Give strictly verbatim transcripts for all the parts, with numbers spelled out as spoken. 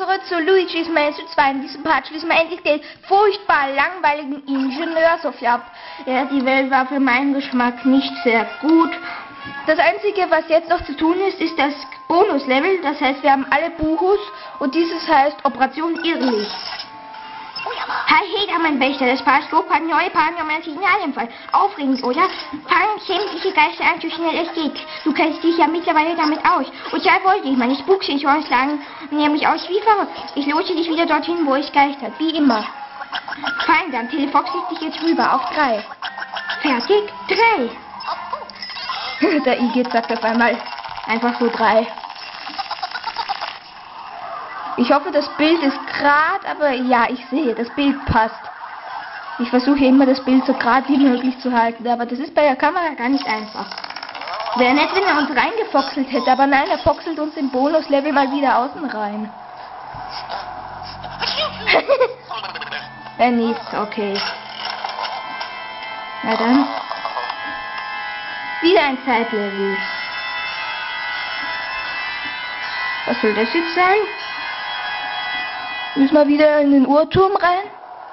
zurück zu Luigi's Mansion zwei. In diesem Part schließen wir endlich den furchtbar langweiligen Ingenieurshof ab. Ja, die Welt war für meinen Geschmack nicht sehr gut. Das Einzige, was jetzt noch zu tun ist, ist das Bonuslevel. Das heißt, wir haben alle Buchus und dieses heißt Operation Irrlicht. Hi, Heda, mein Wächter, das Paraskop hat neue paranormale Signalempfang. Aufregend, oder? Fangen sämtliche Geister an, so schnell es geht. Du kennst dich ja mittlerweile damit aus. Und sei vorsichtig, meine Spuksensoren schlagen nämlich aus wie verrückt. Ich lotse dich wieder dorthin, wo es geistert, wie immer. Fein, dann Telefox dich jetzt rüber, auf drei. Fertig? Drei. Der Igitt sagt auf einmal einfach so drei. Ich hoffe, das Bild ist gerade, aber ja, ich sehe, das Bild passt. Ich versuche immer, das Bild so gerade wie möglich zu halten, aber das ist bei der Kamera gar nicht einfach. Wäre nett, wenn er uns reingefoxelt hätte, aber nein, er foxelt uns im Bonuslevel mal wieder außen rein. Er niest, okay. Na dann. Wieder ein Zeitlevel. Was soll das jetzt sein? Müssen wir wieder in den Uhrturm rein?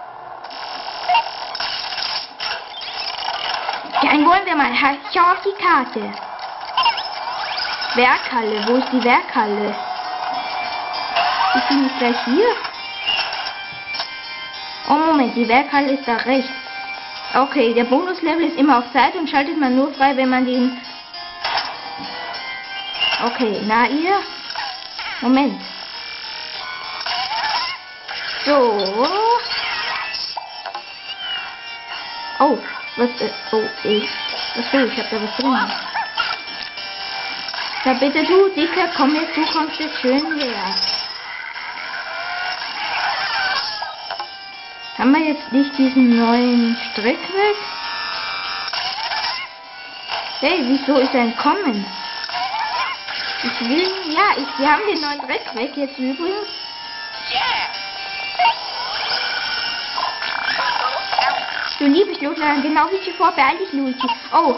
Dann wollen wir mal. Schau auf die Karte. Werkhalle. Wo ist die Werkhalle? Ist die nicht gleich hier? Oh Moment, die Werkhalle ist da rechts. Okay, der Bonuslevel ist immer auf Zeit und schaltet man nur frei, wenn man den... Okay, na ihr? Moment. So. Oh, was ist... Oh, ich... Achso, ich hab da was drin. Da bitte du, Dicker, komm jetzt, du kommst jetzt schön her. Haben wir jetzt nicht diesen neuen Streckweg? Hey, wieso ist er entkommen? Ich will... Ja, ich, wir haben den neuen Dreckweg jetzt übrigens. Du liebes Lotland, genau wie zuvor, beeil dich, Luigi. Oh.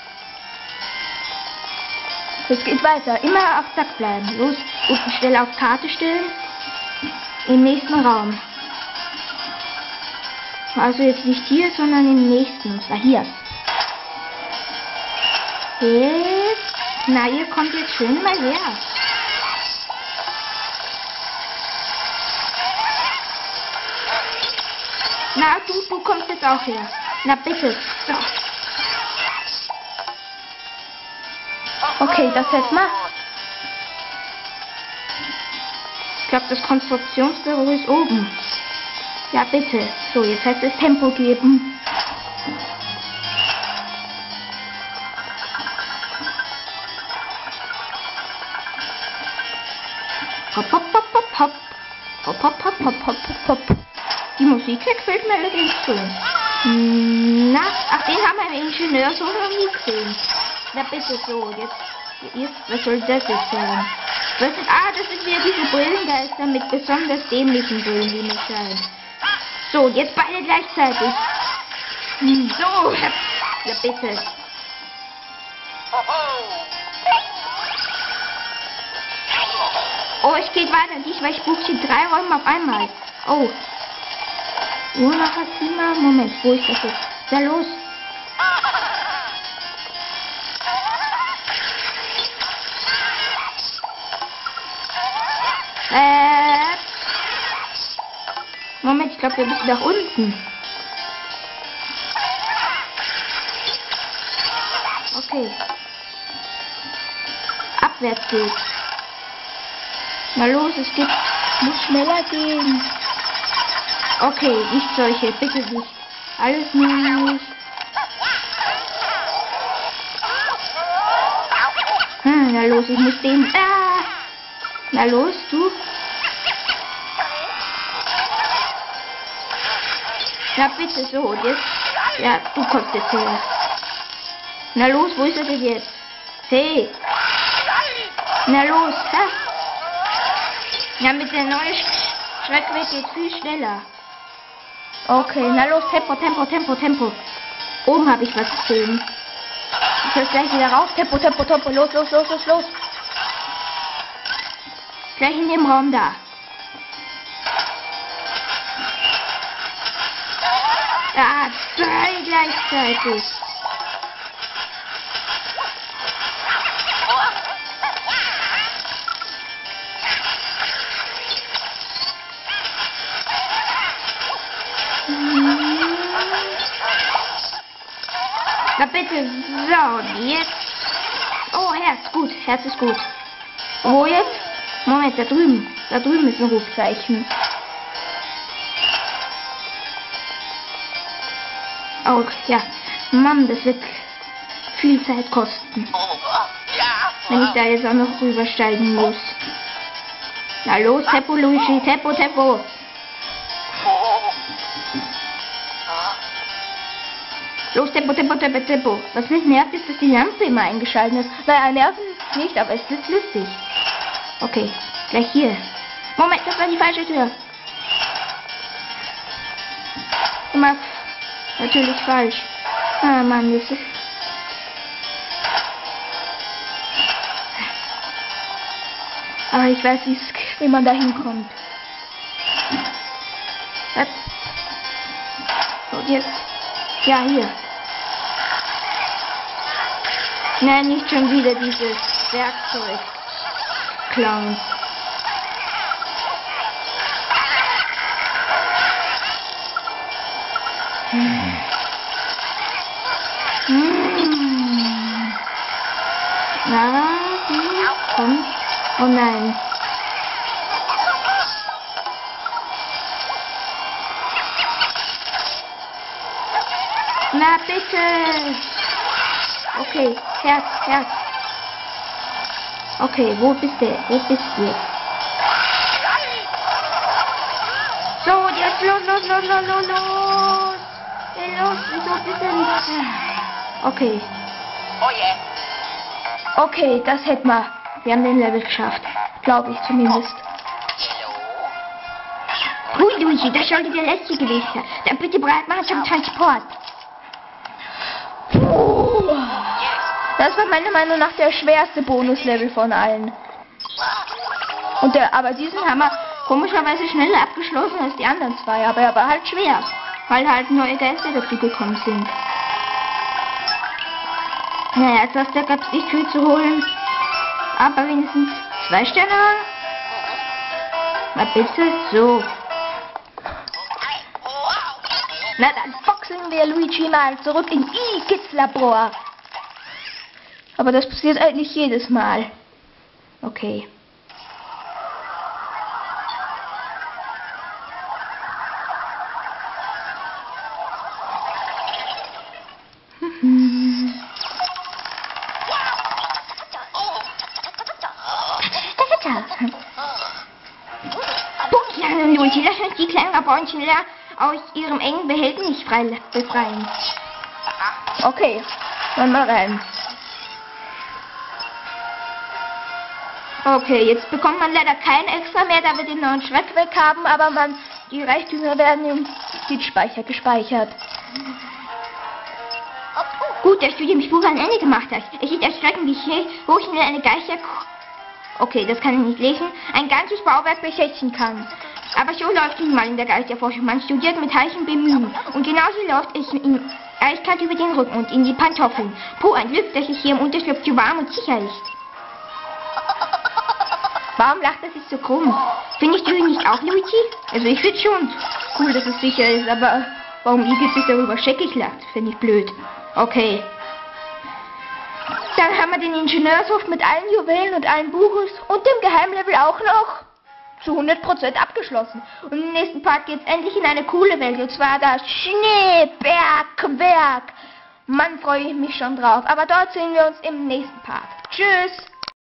Es geht weiter. Immer auf Zack bleiben. Los, unten schnell auf Karte stellen. Im nächsten Raum. Also jetzt nicht hier, sondern im nächsten. Und zwar hier. Jetzt. Na, ihr kommt jetzt schön mal her. Na, du, du kommst jetzt auch her. Na, bitte. So. Okay, das hätten wir. Ich glaube, das Konstruktionsbüro ist oben. Ja, bitte. So, jetzt heißt es Tempo geben. Hopp, hopp, hopp, hopp, hopp. Hopp, hopp, hopp, hopp, hopp, hopp. Die Musik gefällt mir allerdings schon. Na, ach, den haben wir im Ingenieur so noch nie gesehen. Na bitte so, jetzt, jetzt, was soll das jetzt sein? Was, ah, das sind wieder diese Brillengeister mit besonders dämlichen Brillen, wie mir scheint. So, jetzt beide gleichzeitig. So, ja bitte. Oh, es geht weiter, diesmal spukt in drei Räumen auf einmal. Oh. Uhrmacher Zimmer, Moment, wo ist das jetzt? Da los. Äh. Moment, ich glaube, wir müssen nach unten. Okay. Abwärts geht's. Na los, es geht. Muss schneller gehen. Okay, nicht solche, bitte nicht. Alles nicht. Hm, na los, ich muss den... Ah! Na los, du. Na bitte, so, und jetzt... Ja, du kommst jetzt her. Na los, wo ist er denn jetzt? Hey! Na los, ha? Ja, mit der neuen Schreckweg geht viel schneller. Okay, na los, Tempo, Tempo, Tempo, Tempo. Oben habe ich was gesehen. Ich höre gleich wieder raus. Tempo, Tempo, Tempo, los, los, los, los, los. Gleich in dem Raum da. Ah, drei gleichzeitig. Na bitte, so, jetzt. Oh, Herz, gut, Herz ist gut. Wo jetzt? Moment, da drüben. Da drüben ist ein Rufzeichen. Oh, ja. Mann, das wird viel Zeit kosten. Wenn ich da jetzt auch noch rübersteigen muss. Na los, Tempo, Luigi, Tempo, Tempo. Los, Tempo, Tempo, Tempo, Tempo. Was mich nervt, ist, dass die Lampe immer eingeschaltet ist. Naja, nerven nicht, aber es ist lustig. Okay, gleich hier. Moment, das war die falsche Tür. Immer natürlich falsch. Ah, Mann, das ist... Aber ich weiß, wie man da hinkommt. Und jetzt... Ja, hier. Nein, nicht schon wieder dieses Werkzeug klauen. Hm. Hm. Na, komm. Oh nein. Na bitte. Okay, Herz, Herz. Okay, wo bist du? Wo bist du jetzt? So, jetzt los, los, los, los, los, los. Hey, los, wieso bitte nicht? Okay. Oh yeah. Okay, das hätten wir. Wir haben den Level geschafft. Glaube ich zumindest. Hui, Luigi, das sollte der letzte gewesen sein. Dann bitte bereit machen zum Transport. Puh. Das war meiner Meinung nach der schwerste Bonuslevel von allen. Und der, aber diesen haben wir komischerweise schneller abgeschlossen als die anderen zwei. Aber er war halt schwer, weil halt neue Geister dazu gekommen sind. Naja, als das da gab es nicht viel zu holen. Aber wenigstens zwei Sterne. Na bitte, so. Na dann boxen wir Luigi mal zurück in Igits Labor. Aber das passiert eigentlich jedes Mal. Okay. Bunkern, Luigi, lass uns die kleinen Rabonchen aus ihrem engen Behältnis frei befreien. Okay, dann mal rein. Okay, jetzt bekommt man leider kein extra mehr, da wir den neuen Schreck weg haben, aber man, die Reichtümer werden im Speicher gespeichert. Gut, dass du dem Spuk ein Ende gemacht hast. Es ist erschreckend, wie schnell, wo ich eine Geister... Okay, das kann ich nicht lesen. Ein ganzes Bauwerk besetzen kann. Aber so läuft es mal in der Geisterforschung. Man studiert mit heißem Bemühen. Und genauso läuft es in eiskalt über den Rücken und in die Pantoffeln. Puh, ein Glück, dass es hier im Unterschlupf so warm und sicher ist. Warum lacht das jetzt so krumm? Findest du ihn nicht auch, Luigi? Also ich finde schon cool, dass es sicher ist, aber warum Igits sich darüber scheckig lacht, finde ich blöd. Okay. Dann haben wir den Ingenieurshof mit allen Juwelen und allen Buches und dem Geheimlevel auch noch zu hundert Prozent abgeschlossen. Und im nächsten Part geht es endlich in eine coole Welt, und zwar das Schneebergwerk. Mann, freue ich mich schon drauf. Aber dort sehen wir uns im nächsten Part. Tschüss!